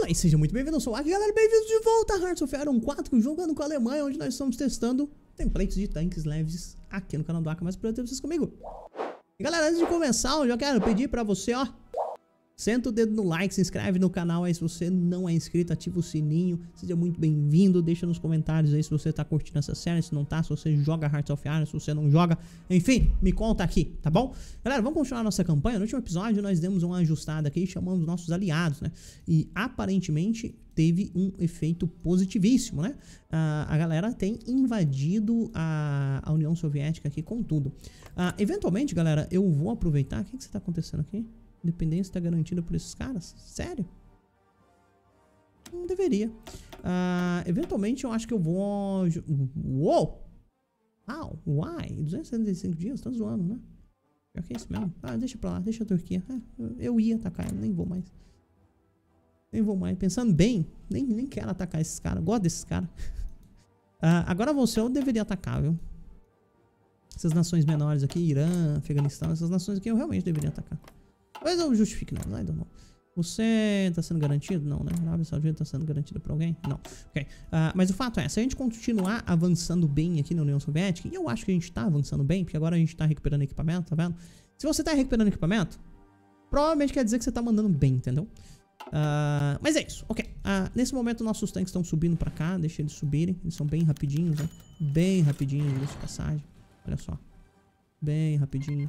Fala aí, seja muito bem-vindo, eu sou o Aki, galera, bem-vindos de volta a Hearts of Iron 4, jogando com a Alemanha, onde nós estamos testando templates de tanques leves aqui no canal do Aki, mas pra ter vocês comigo. E galera, antes de começar, eu já quero pedir pra você, ó, senta o dedo no like, se inscreve no canal aí se você não é inscrito, ativa o sininho, seja muito bem-vindo, deixa nos comentários aí se você tá curtindo essa série, se não tá, se você joga Hearts of Iron, se você não joga, enfim, me conta aqui, tá bom? Galera, vamos continuar nossa campanha. No último episódio nós demos uma ajustada aqui e chamamos nossos aliados, né? E aparentemente teve um efeito positivíssimo, né? A galera tem invadido a União Soviética aqui com tudo. Eventualmente, galera, eu vou aproveitar, o que que tá acontecendo aqui? Independência está garantida por esses caras? Sério? Não deveria. Eventualmente eu acho que eu vou... Uou! How? Why? 275 dias? Tá zoando, né? Pior que é isso mesmo. Deixa pra lá, deixa a Turquia. Eu ia atacar, nem vou mais. Nem vou mais. Pensando bem, nem quero atacar esses caras. Gosto desses caras. Agora você eu deveria atacar, viu? Essas nações menores aqui, Irã, Afeganistão, essas nações aqui eu realmente deveria atacar. Talvez eu justifique, não. I don't know. Você tá sendo garantido? Não, né? A Arábia Saudita tá sendo garantida pra alguém? Não. Ok. Mas o fato é, se a gente continuar avançando bem aqui na União Soviética, e eu acho que a gente tá avançando bem, porque agora a gente tá recuperando equipamento, tá vendo? Se você tá recuperando equipamento, provavelmente quer dizer que você tá mandando bem, entendeu? Mas é isso, ok. Nesse momento nossos tanques estão subindo pra cá, deixa eles subirem. Eles são bem rapidinhos, né? Bem rapidinhos, de passagem. Olha só. Bem rapidinhos.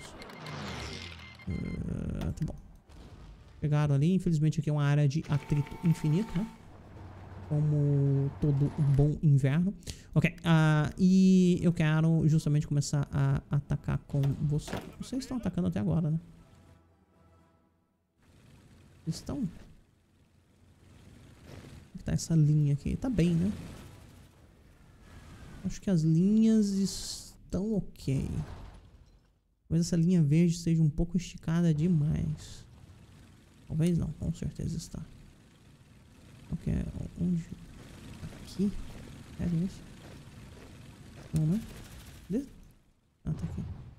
Tá bom. Pegaram ali, infelizmente aqui é uma área de atrito infinito, né? Como todo um bom inverno. Ok, e eu quero justamente começar a atacar com você. Vocês estão atacando até agora, né? Estão? Como é que tá essa linha aqui? Tá bem, né? Acho que as linhas estão ok. Talvez essa linha verde seja um pouco esticada demais. Talvez não, com certeza está. Ok, onde? Aqui? É isso? Não, né? Tá aqui.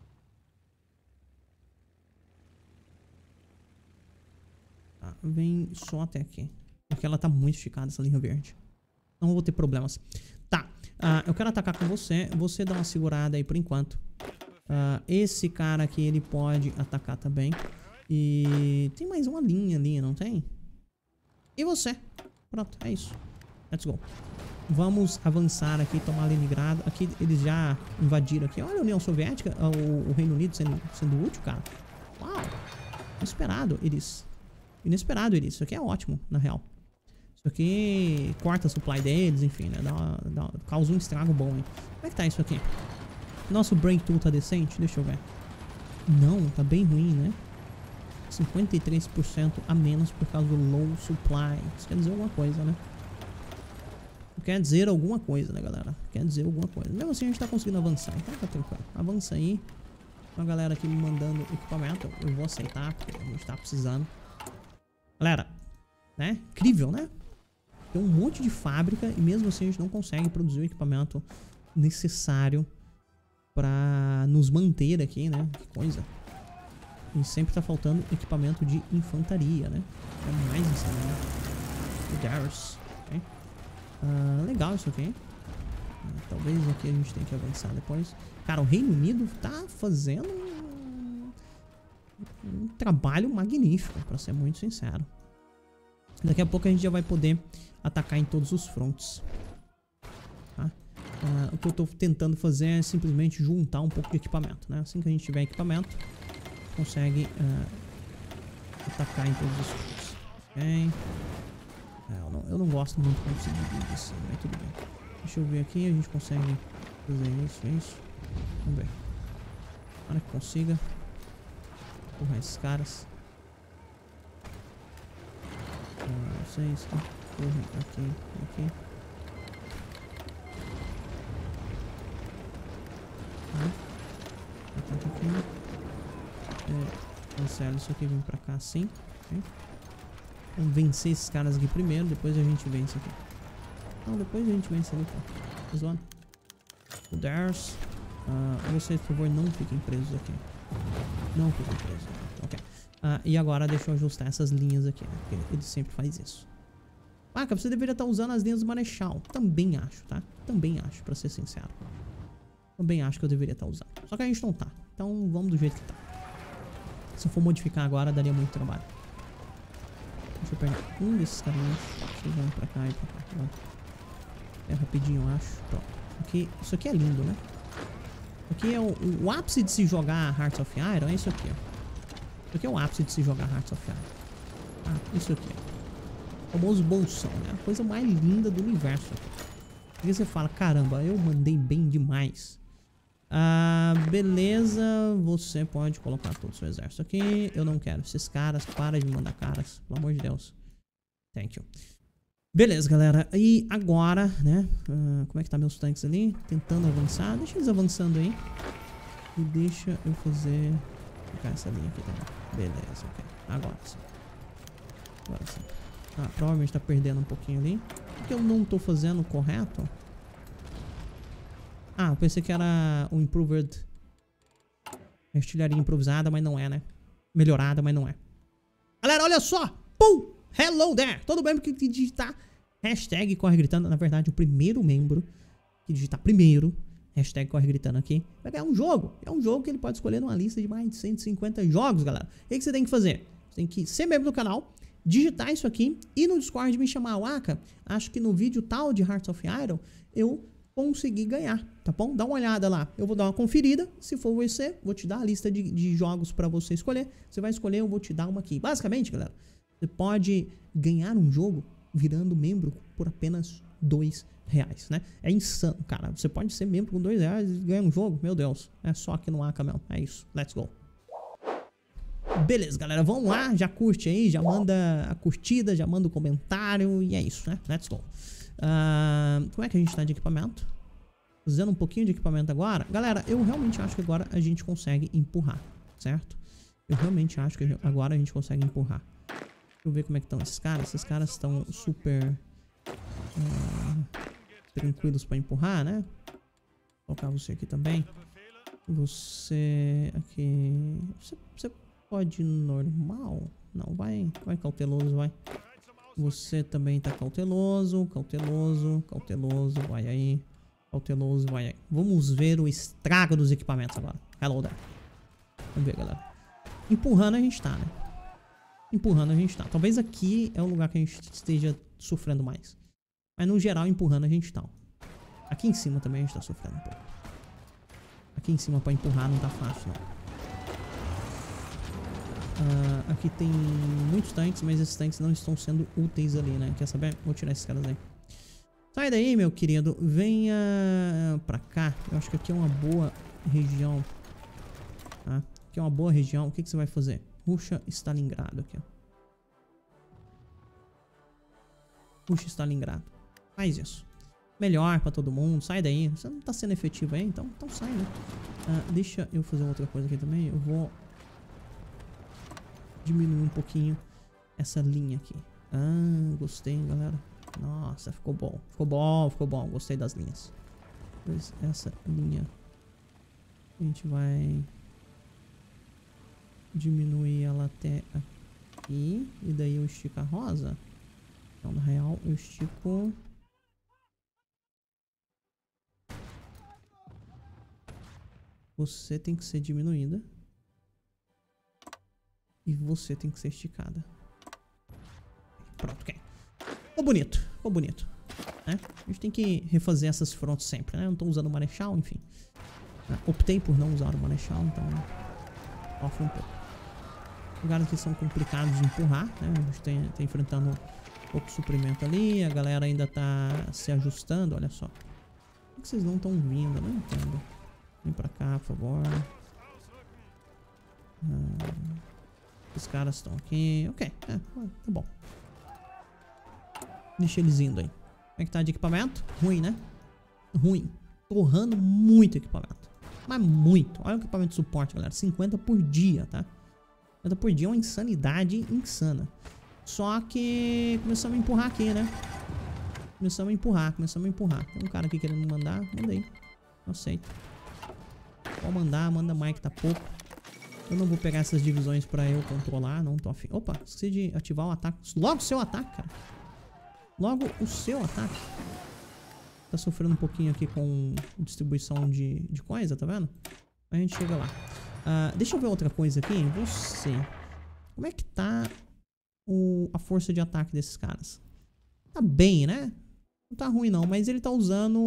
Vem só até aqui. Porque ela tá muito esticada, essa linha verde. Não vou ter problemas. Tá, eu quero atacar com você. Você dá uma segurada aí por enquanto. Esse cara aqui, ele pode atacar também. E tem mais uma linha ali, não tem? E você? Pronto, é isso. Let's go. Vamos avançar aqui, tomar Leningrado. Aqui eles já invadiram aqui. Olha a União Soviética, o Reino Unido sendo útil, cara. Uau. Inesperado, eles. Inesperado, eles. Isso aqui é ótimo, na real. Isso aqui corta a supply deles, enfim, né? Causa um estrago bom, hein? Como é que tá isso aqui? Nosso break tool tá decente? Deixa eu ver. Não, tá bem ruim, né? 53% a menos por causa do low supply. Isso quer dizer alguma coisa, né? Quer dizer alguma coisa, né, galera? Quer dizer alguma coisa. Mesmo assim a gente tá conseguindo avançar, então tá tranquilo. Avança aí. Uma galera aqui me mandando equipamento. Eu vou aceitar, porque a gente tá precisando. Galera, né? Incrível, né? Tem um monte de fábrica e mesmo assim a gente não consegue produzir o equipamento necessário pra nos manter aqui, né? Que coisa. E sempre tá faltando equipamento de infantaria, né? É mais isso, né? Darius. Okay. Legal isso aqui. Talvez aqui a gente tenha que avançar depois. Cara, o Reino Unido tá fazendo um trabalho magnífico, pra ser muito sincero. Daqui a pouco a gente já vai poder atacar em todos os fronts. Tá? O que eu tô tentando fazer é simplesmente juntar um pouco de equipamento, né? Assim que a gente tiver equipamento, consegue atacar em todos os fronts. Ok? Eu não gosto muito quando se divide assim, mas tudo bem. Deixa eu ver aqui, a gente consegue fazer isso. Vamos ver. Para que consiga empurrar esses caras. Vocês empurrem aqui. Cancela isso aqui, vem pra cá assim. Okay. Vamos vencer esses caras aqui primeiro, depois a gente vence aqui. Não, depois a gente vence ali, pô. Tá zoando? O Dars. Vocês, por favor, não fiquem presos aqui. Não fiquem presos. Ok. E agora deixa eu ajustar essas linhas aqui, né? Porque ele sempre faz isso. Paca, você deveria estar usando as linhas do Marechal. Também acho, tá? Também acho, pra ser sincero. Também acho que eu deveria estar usando. Só que a gente não tá. Então vamos do jeito que tá. Se eu for modificar agora, daria muito trabalho. Deixa eu pegar um desses carinhas. Vocês vão pra cá e pra cá. Vai. É rapidinho, eu acho. Pronto. Isso aqui é lindo, né? Aqui é o ápice de se jogar Hearts of Iron. É isso aqui, ó. Isso aqui é o ápice de se jogar Hearts of Iron. Ah, isso aqui, ó. O famoso bolsão, né? A coisa mais linda do universo. Porque você fala, caramba, eu mandei bem demais. Ah, beleza. Você pode colocar todo o seu exército aqui. Eu não quero esses caras. Para de me mandar caras. Pelo amor de Deus. Thank you. Beleza, galera. E agora, né? Como é que tá meus tanques ali? Tentando avançar. Deixa eles avançando aí. E deixa eu fazer... Ficar essa linha aqui também. Beleza, ok. Agora sim. Agora sim. Ah, provavelmente tá perdendo um pouquinho ali. Por que eu não tô fazendo correto? Ah, eu pensei que era o Improved. Artilharia improvisada, mas não é, né? Melhorada, mas não é. Galera, olha só! Pum! Hello there! Todo membro que digitar hashtag Corre Gritando. Na verdade, o primeiro membro que digitar primeiro hashtag Corre Gritando aqui vai ganhar um jogo. É um jogo que ele pode escolher numa lista de mais de 150 jogos, galera. O que você tem que fazer? Você tem que ser membro do canal, digitar isso aqui e no Discord me chamar, Waka. Acho que no vídeo tal de Hearts of Iron eu consegui ganhar, tá bom? Dá uma olhada lá, eu vou dar uma conferida. Se for você, vou te dar a lista de jogos pra você escolher. Você vai escolher, eu vou te dar uma aqui. Basicamente, galera, você pode ganhar um jogo virando membro por apenas R$2, né? É insano, cara. Você pode ser membro com R$2 e ganhar um jogo, meu Deus. É só aqui no Aka mesmo, é isso. Let's go. Beleza, galera, vamos lá, já curte aí, já manda a curtida, já manda o comentário e é isso, né? Let's go. Como é que a gente tá de equipamento? Usando um pouquinho de equipamento agora. Galera, eu realmente acho que agora a gente consegue empurrar, certo? Eu realmente acho que agora a gente consegue empurrar. Deixa eu ver como é que estão esses caras. Esses caras estão super tranquilos pra empurrar, né? Vou colocar você aqui também. Você aqui... Você pode ir normal? Não, vai cauteloso, vai. Você também tá cauteloso, vai aí. Cauteloso, vai aí. Vamos ver o estrago dos equipamentos agora. Hello there. Vamos ver, galera. Empurrando a gente tá, né? Empurrando a gente tá. Talvez aqui é o lugar que a gente esteja sofrendo mais. Mas no geral, empurrando a gente tá. Aqui em cima também a gente tá sofrendo um pouco. Aqui em cima pra empurrar não tá fácil, não. Aqui tem muitos tanques, mas esses tanques não estão sendo úteis ali, né? Quer saber? Vou tirar esses caras aí. Sai daí, meu querido. Venha pra cá. Eu acho que aqui é uma boa região. Tá? Aqui é uma boa região. O que você vai fazer? Ruxa Stalingrado aqui, ó. Ruxa Stalingrado. Faz isso. Melhor pra todo mundo. Sai daí. Você não tá sendo efetivo aí, então sai, né? Deixa eu fazer outra coisa aqui também. Eu vou diminuir um pouquinho essa linha aqui. Gostei, galera. Nossa, ficou bom. Ficou bom. Gostei das linhas. Pois essa linha a gente vai diminuir ela até aqui. E daí eu estico a rosa. Então, na real, eu estico... Você tem que ser diminuída. E você tem que ser esticada. Pronto, ok. Ficou bonito. Né? A gente tem que refazer essas frontes sempre, né? Eu não tô usando o Marechal, enfim. Optei por não usar o Marechal, então... Sofre um pouco. Lugares que são complicados de empurrar, né? A gente tá enfrentando um pouco de suprimento ali. A galera ainda tá se ajustando, olha só. Por que vocês não estão vindo? Eu não entendo. Vem pra cá, por favor. Os caras estão aqui. Ok, tá bom. Deixa eles indo aí. Como é que tá de equipamento? Ruim, né? Ruim. Torrando muito equipamento. Mas muito. Olha o equipamento de suporte, galera. 50 por dia, tá? 50 por dia é uma insanidade insana. Só que começamos a empurrar aqui, né? Começamos a empurrar. Tem um cara aqui querendo mandar. Manda aí. Eu aceito. Pode mandar, manda mais que tá pouco. Eu não vou pegar essas divisões pra eu controlar, não tô afim. Opa, esqueci de ativar o ataque. Logo seu ataque, cara. Logo, o seu ataque tá sofrendo um pouquinho aqui com distribuição de coisa, tá vendo? A gente chega lá. Deixa eu ver outra coisa aqui. Você. Como é que tá a força de ataque desses caras? Tá bem, né? Não tá ruim não, mas ele tá usando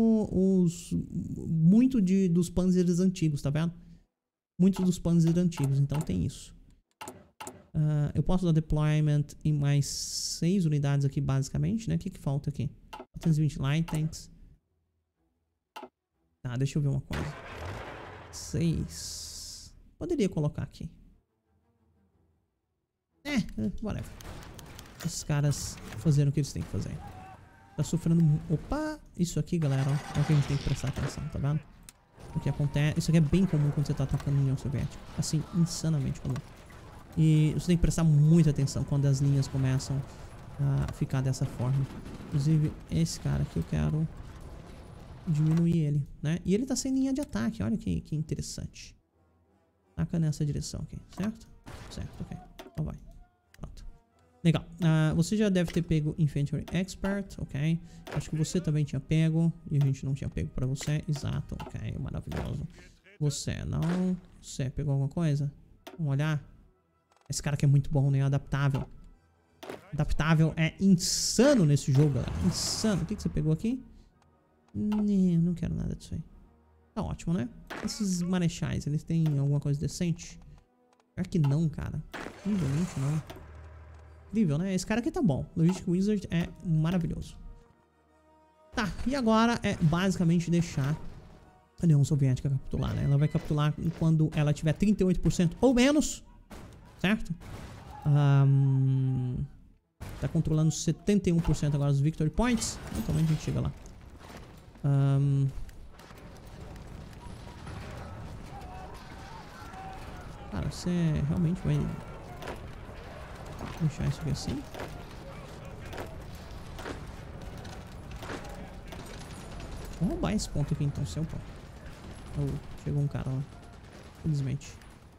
muito dos Panzers antigos, tá vendo? Muitos dos Panzers antigos, então tem isso. Eu posso dar deployment em mais 6 unidades aqui, basicamente, né? O que falta aqui? 420 light tanks. Tá, deixa eu ver uma coisa. 6. Poderia colocar aqui. Whatever. Esses caras fazendo o que eles têm que fazer. Tá sofrendo... Opa! Isso aqui, galera, ó, é o que a gente tem que prestar atenção, tá vendo? O que acontece... Isso aqui é bem comum quando você tá atacando a União Soviética. Assim, insanamente comum. E você tem que prestar muita atenção quando as linhas começam a ficar dessa forma. Inclusive, esse cara aqui eu quero diminuir ele, né? E ele tá sem linha de ataque, olha que interessante. Ataca nessa direção aqui, certo? Certo, ok. Então vai. Pronto. Legal. Você já deve ter pego Infantry Expert, ok? Acho que você também tinha pego e a gente não tinha pego pra você. Exato, ok. Maravilhoso. Você não... Você pegou alguma coisa? Vamos olhar. Esse cara aqui é muito bom, né? Adaptável. Adaptável é insano nesse jogo, galera. Insano. O que você pegou aqui? Não quero nada disso aí. Tá ótimo, né? Esses marechais, eles têm alguma coisa decente? Pior que não, cara. Infelizmente não. Incrível, né? Esse cara aqui tá bom. Logistic Wizard é maravilhoso. Tá, e agora é basicamente deixar a União Soviética capitular, né? Ela vai capitular quando ela tiver 38% ou menos, certo? Tá controlando 71% agora dos Victory Points. Então a gente chega lá. Cara, você realmente vai deixar isso aqui assim? Vou roubar esse ponto aqui então, seu pô. Chegou um cara lá. Felizmente.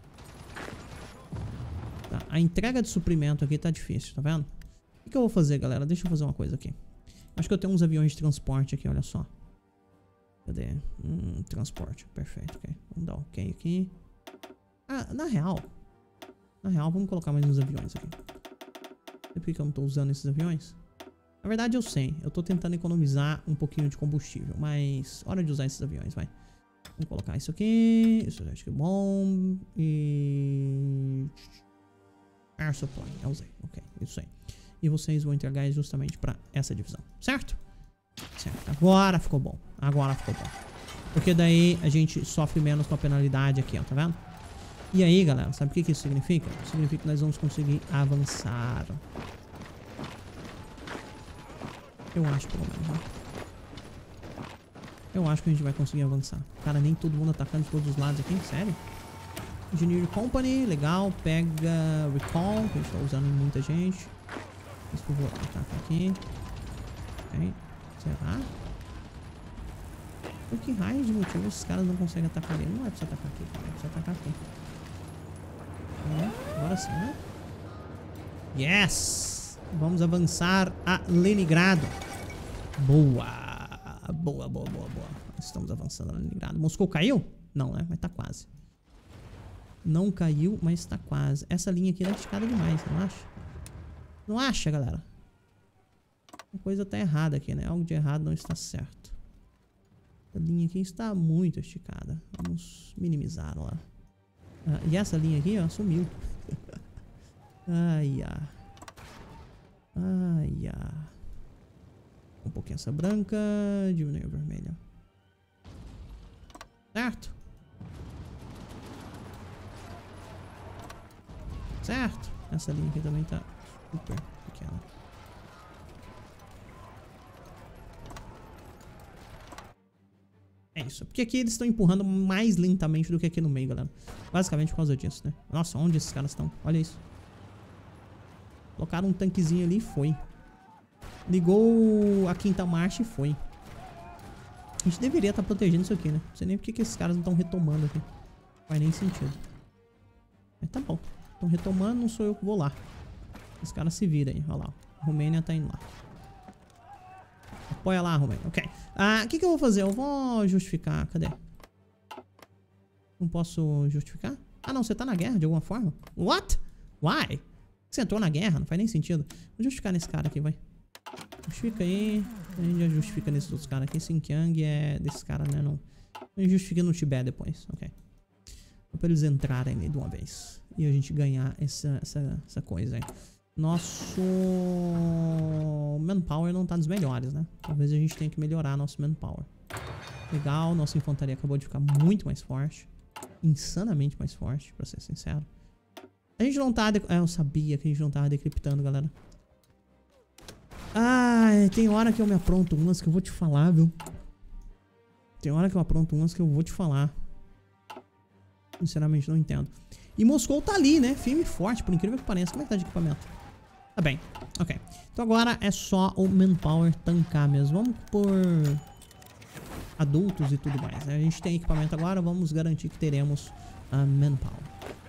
Tá, a entrega de suprimento aqui tá difícil, tá vendo? O que eu vou fazer, galera? Deixa eu fazer uma coisa aqui. Acho que eu tenho uns aviões de transporte aqui, olha só. Cadê? Transporte, perfeito, ok. Vamos dar ok aqui. Na real, vamos colocar mais uns aviões aqui. Não sei por que eu não tô usando esses aviões. Na verdade eu sei, eu tô tentando economizar um pouquinho de combustível, mas hora de usar esses aviões, vai. Vamos colocar isso aqui, isso eu acho que é bom, e... Air Supply, eu usei, ok, isso aí. E vocês vão entregar justamente pra essa divisão, certo? Certo, agora ficou bom, Porque daí a gente sofre menos com a penalidade aqui, ó, tá vendo? E aí, galera, sabe o que isso significa? Significa que nós vamos conseguir avançar. Eu acho, pelo menos, né? Eu acho que a gente vai conseguir avançar. Cara, nem todo mundo atacando de todos os lados aqui, sério? Engineering Company, legal. Pega Recall, que a gente tá usando em muita gente. Mas por favor, ataca aqui. Ok. Será? Por que raio de motivo esses caras não conseguem atacar ali? Não é pra você atacar aqui, cara. É pra você atacar aqui. Agora sim, né? Yes! Vamos avançar a Leningrado. Boa! Boa. Estamos avançando a Leningrado. Moscou caiu? Não, né? Mas tá quase. Não caiu, mas tá quase. Essa linha aqui é esticada demais, não acha? Não acha, galera? Uma coisa tá errada aqui, né? Algo de errado não está certo. A linha aqui está muito esticada. Vamos minimizar lá. E essa linha aqui, ó, sumiu. Um pouquinho essa branca. Diminuir a vermelha. Certo? Certo? Essa linha aqui também tá super pequena. É isso. Porque aqui eles estão empurrando mais lentamente do que aqui no meio, galera. Basicamente por causa disso, né? Nossa, onde esses caras estão? Olha isso. Colocaram um tanquezinho ali e foi. Ligou a quinta marcha e foi. A gente deveria estar protegendo isso aqui, né? Não sei nem porque que esses caras não estão retomando aqui. Não faz nem sentido. Mas tá bom. Estão retomando, não sou eu que vou lá. Os caras se viram aí. Olha lá. A Romênia tá indo lá. Apoia lá, Romênia. Ok. O que eu vou fazer? Eu vou justificar. Cadê? Não posso justificar? Ah, não. Você tá na guerra de alguma forma? What? Why? Você entrou na guerra? Não faz nem sentido. Vou justificar nesse cara aqui, vai. Justifica aí. A gente já justifica nesses outros caras aqui. Xinjiang é desses caras, né? Não. A gente justifica no Tibete depois. Ok. Pra eles entrarem ali de uma vez. E a gente ganhar essa coisa aí. Nosso manpower não tá dos melhores, né? Talvez a gente tenha que melhorar nosso manpower. Legal, nossa infantaria acabou de ficar muito mais forte. Insanamente mais forte, pra ser sincero. A gente não tá... eu sabia que a gente não tava decriptando, galera. Ai, tem hora que eu me apronto umas que eu vou te falar, viu? Tem hora que eu apronto umas que eu vou te falar. Sinceramente, não entendo. E Moscou tá ali, né? Firme e forte, por incrível que pareça. Como é que tá de equipamento? Tá bem, ok. Então agora é só o manpower tancar mesmo. Vamos por adultos e tudo mais, né? A gente tem equipamento agora, vamos garantir que teremos manpower.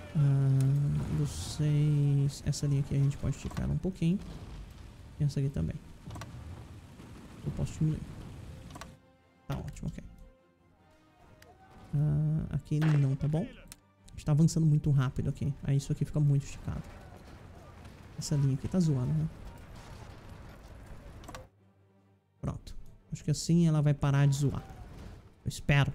Vocês... essa linha aqui a gente pode esticar um pouquinho. E essa aqui também. Eu posso diminuir. Tá ótimo, ok. Aqui não, tá bom? A gente tá avançando muito rápido aqui. Aí isso aqui fica muito esticado. Essa linha aqui tá zoando, né? Pronto. Acho que assim ela vai parar de zoar. Eu espero.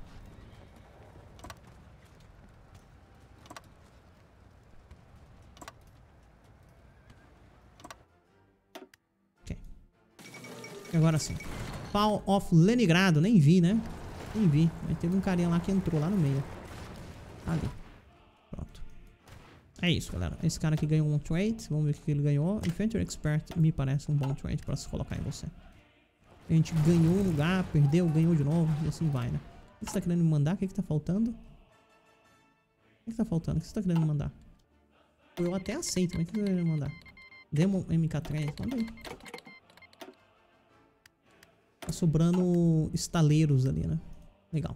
Ok. E agora sim. Fall of Leningrado. Nem vi, né? Nem vi. Mas teve um carinha lá que entrou lá no meio. Ali. Pronto. É isso, galera. Esse cara aqui ganhou um trade. Vamos ver o que ele ganhou. Infantry Expert me parece um bom trade pra se colocar em você. A gente ganhou um lugar, perdeu, ganhou de novo. E assim vai, né? O que você tá querendo me mandar? O que tá faltando? O que tá faltando? O que você tá querendo me mandar? Eu até aceito, mas o que você tá querendo me mandar? Demon MK3? Manda aí. Tá sobrando estaleiros ali, né? Legal.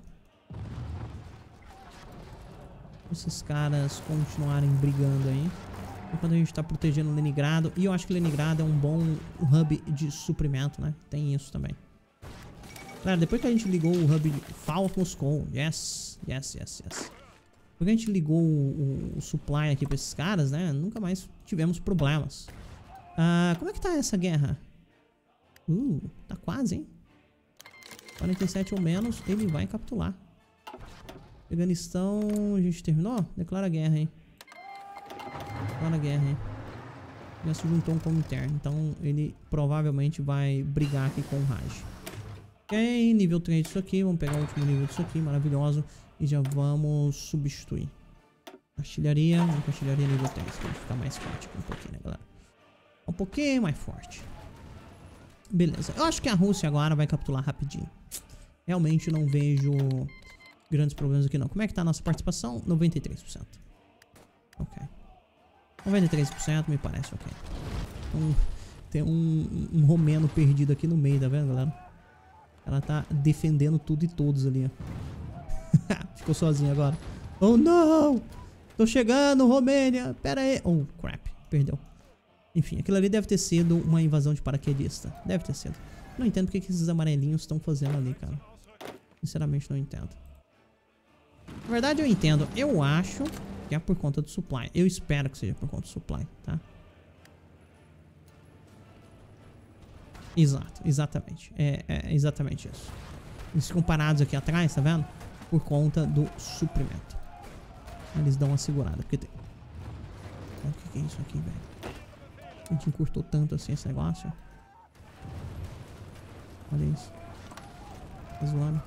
Esses caras continuarem brigando aí. Enquanto a gente tá protegendo Leningrado. E eu acho que Leningrado é um bom hub de suprimento, né? Tem isso também. Galera, depois que a gente ligou o hub de Fall of Moscow. Yes. Depois que a gente ligou o supply aqui pra esses caras, né? Nunca mais tivemos problemas. Como é que tá essa guerra? Tá quase, hein? 47 ou menos, ele vai capitular. Afeganistão, a gente terminou? Declara guerra, hein? Declara guerra, hein? Já se juntou um Comintern, então ele provavelmente vai brigar aqui com o Raj. Ok, nível 3 disso aqui, vamos pegar o último nível disso aqui, maravilhoso. E já vamos substituir. Artilharia nível 3, pra ele ficar mais forte aqui um pouquinho, né, galera? Um pouquinho mais forte. Beleza, eu acho que a Rússia agora vai capitular rapidinho. Realmente não vejo grandes problemas aqui não. Como é que tá a nossa participação? 93%. Ok. 93% me parece ok. Tem um romeno perdido aqui no meio, tá vendo, galera? Ela tá defendendo tudo e todos ali, ó. Ficou sozinha agora. Oh, não! Tô chegando, Romênia! Pera aí. Oh, crap. Perdeu. Enfim, aquilo ali deve ter sido uma invasão de paraquedista. Deve ter sido. Não entendo porque que esses amarelinhos estão fazendo ali, cara. Sinceramente, não entendo. Na verdade, eu entendo. Eu acho que é por conta do supply. Eu espero que seja por conta do supply, tá? Exato, exatamente. É exatamente isso. Eles comparados aqui atrás, tá vendo? Por conta do suprimento. Eles dão uma segurada. Porque tem... O que é isso aqui, velho? A gente encurtou tanto assim esse negócio. Olha isso. Tá zoando.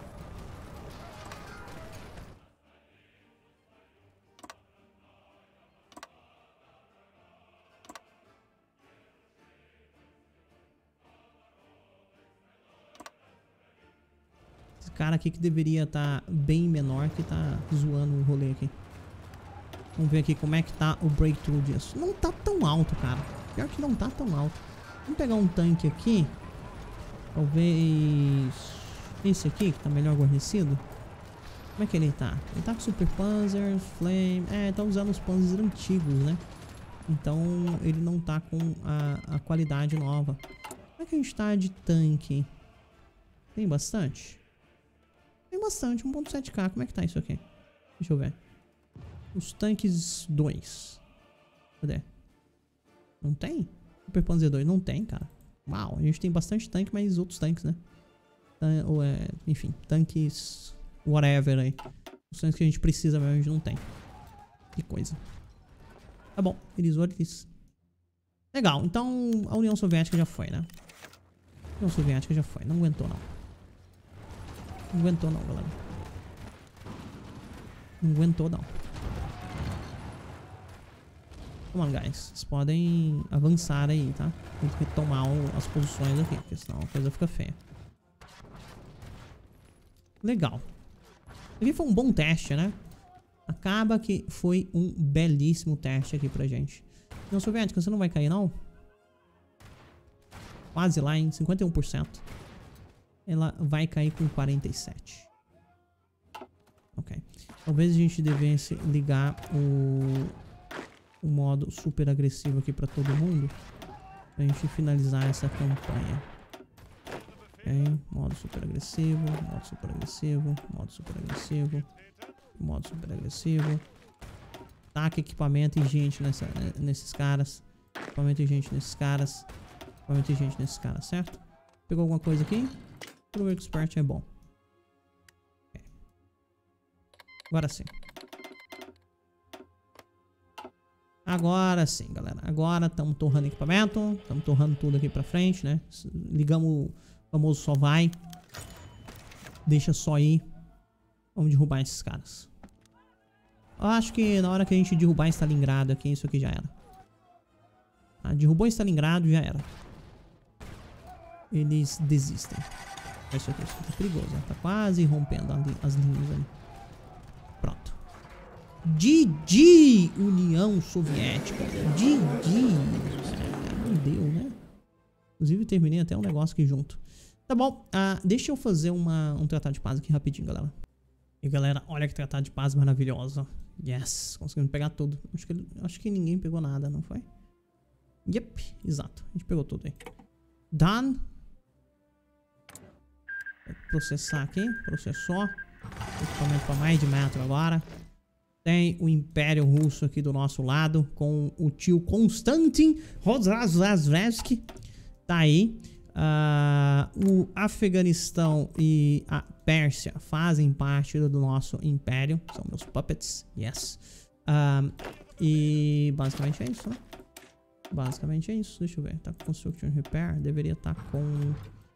Esse cara aqui que deveria estar bem menor que tá zoando o rolê aqui. Vamos ver aqui como é que tá o breakthrough disso. Não tá tão alto, cara. Pior que não tá tão alto. Vamos pegar um tanque aqui. Talvez... esse aqui, que tá melhor guarnecido. Como é que ele tá? Ele tá com Super Panzer, Flame... tá usando os Panzers antigos, né? Então, ele não tá com a qualidade nova. Como é que a gente tá de tanque? Tem bastante? Tem bastante, 1.7k. Como é que tá isso aqui? Deixa eu ver. Os tanques 2. Cadê? Não tem? Super Panzer 2 não tem, cara. Uau, a gente tem bastante tanque, mas outros tanques, né? Enfim, tanques whatever aí. Os tanques que a gente precisa mesmo, a gente não tem. Que coisa. Tá bom, eles. Legal, então a União Soviética já foi, né? A União Soviética já foi, não aguentou não. Não aguentou não, galera. Não aguentou não. Come on, guys. Vocês podem avançar aí, tá? Tem que tomar as posições aqui, porque senão a coisa fica feia. Legal. Aqui foi um bom teste, né? Acaba que foi um belíssimo teste aqui pra gente. União Soviética, você não vai cair, não? Quase lá em 51%. Ela vai cair com 47%. Ok. Talvez a gente devesse ligar o modo super agressivo aqui pra todo mundo. Pra gente finalizar essa campanha. Ok. Modo super agressivo. Modo super agressivo. Modo super agressivo. Modo super agressivo. Ataque, equipamento e gente nesses caras. Equipamento e gente nesses caras. Equipamento e gente nesses caras, certo? Pegou alguma coisa aqui? O expert é bom. Okay. Agora sim. Agora sim, galera. Agora estamos torrando equipamento. Estamos torrando tudo aqui pra frente, né? Ligamos o famoso só vai. Deixa só ir. Vamos derrubar esses caras. Eu acho que na hora que a gente derrubar Stalingrado aqui, isso aqui já era. Ah, derrubou Stalingrado, já era. Eles desistem. Isso aqui tá perigoso, né? Tá quase rompendo as linhas ali. Pronto. GG, União Soviética. GG. Não deu, né? Inclusive terminei até um negócio aqui junto. Tá bom, deixa eu fazer um tratado de paz aqui rapidinho, galera. E galera, olha que tratado de paz maravilhoso. Yes, conseguimos pegar tudo. Acho que ninguém pegou nada, não foi? Yep, exato. A gente pegou tudo aí. Done. Vou processar aqui. Processou. Equipamento para mais de metro agora. Tem o Império Russo aqui do nosso lado. Com o tio Konstantin Rozhazhevsky. Tá aí. O Afeganistão e a Pérsia fazem parte do nosso império. São meus puppets. Yes. E basicamente é isso, né? Basicamente é isso. Deixa eu ver. Tá com Construction Repair. Deveria estar com...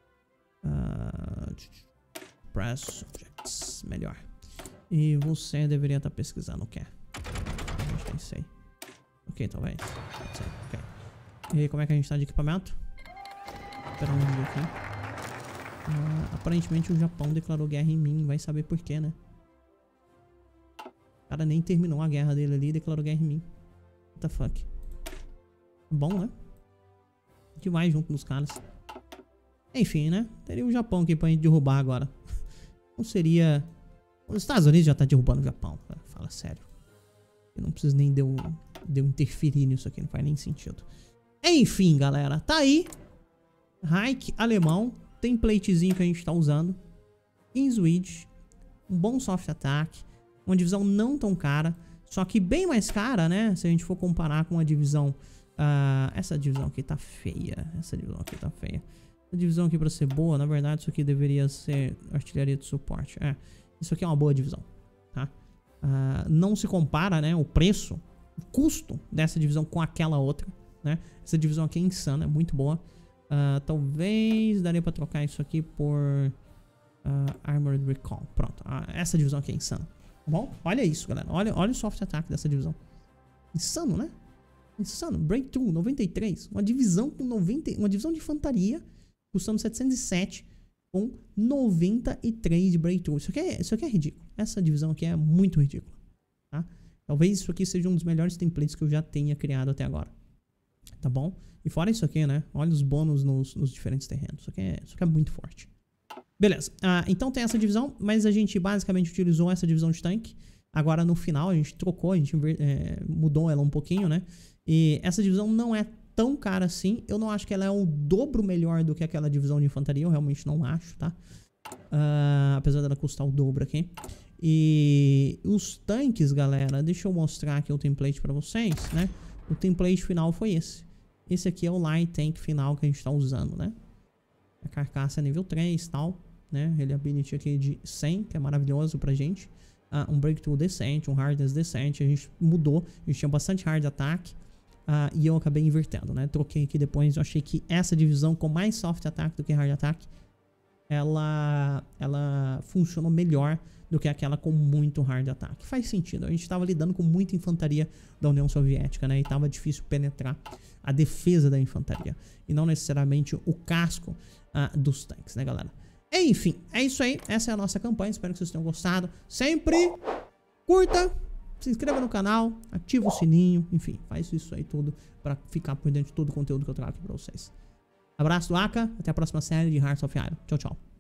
Press Objects. Melhor. E você deveria estar pesquisando o que é. A gente tem isso aí. Ok, talvez. Ok. E como é que a gente tá de equipamento? Espera um vídeo aqui. Aparentemente o Japão declarou guerra em mim. Vai saber por quê, né? O cara nem terminou a guerra dele ali e declarou guerra em mim. What the fuck? Bom, né? A gente vai junto nos caras. Enfim, né? Teria o Japão aqui pra gente derrubar agora. Não seria... Os Estados Unidos já tá derrubando o Japão. Fala sério. Eu não preciso nem de eu interferir nisso aqui. Não faz nem sentido. Enfim, galera. Tá aí. Reich alemão. Templatezinho que a gente tá usando. In Switch. Um bom soft attack. Uma divisão não tão cara. Só que bem mais cara, né? Se a gente for comparar com a divisão... essa divisão aqui tá feia. Essa divisão aqui tá feia. Essa divisão aqui pra ser boa, na verdade isso aqui deveria ser artilharia de suporte. Isso aqui é uma boa divisão, tá? Não se compara, né? O preço, o custo dessa divisão com aquela outra, né? Essa divisão aqui é insana, é muito boa. Talvez daria pra trocar isso aqui por Armored Recall. Pronto, essa divisão aqui é insana. Tá bom? Olha isso, galera. Olha o soft attack dessa divisão. Insano, né? Insano. Breakthrough, 93. Uma divisão com 90... Uma divisão de infantaria custando 707 com 93 de Breakthrough. Isso aqui é ridículo. Essa divisão aqui é muito ridícula. Tá? Talvez isso aqui seja um dos melhores templates que eu já tenha criado até agora. Tá bom? E fora isso aqui, né? Olha os bônus nos diferentes terrenos. Isso aqui é muito forte. Beleza. Então tem essa divisão, mas a gente basicamente utilizou essa divisão de tanque. Agora no final a gente trocou, a gente mudou ela um pouquinho, né? E essa divisão não é tão cara assim. Eu não acho que ela é o dobro melhor do que aquela divisão de infantaria. Eu realmente não acho, tá? Apesar dela custar o dobro aqui. E os tanques, galera, deixa eu mostrar aqui o template pra vocês, né? O template final foi esse. Esse aqui é o Light Tank final que a gente tá usando, né? A carcaça é nível 3 e tal, né? Reliability aqui de 100, que é maravilhoso pra gente. Um breakthrough decente, um hardness decente. A gente mudou, a gente tinha bastante hard attack. E eu acabei invertendo, né? Troquei aqui depois, eu achei que essa divisão com mais soft attack do que hard attack, ela funcionou melhor do que aquela com muito hard attack. Faz sentido, a gente estava lidando com muita infantaria da União Soviética, né? E tava difícil penetrar a defesa da infantaria. E não necessariamente o casco dos tanques, né, galera? Enfim, é isso aí. Essa é a nossa campanha, espero que vocês tenham gostado. Sempre curta, se inscreva no canal, ativa o sininho, enfim, faz isso aí tudo pra ficar por dentro de todo o conteúdo que eu trago aqui pra vocês. Abraço do Aka, até a próxima série de Hearts of Iron. Tchau, tchau.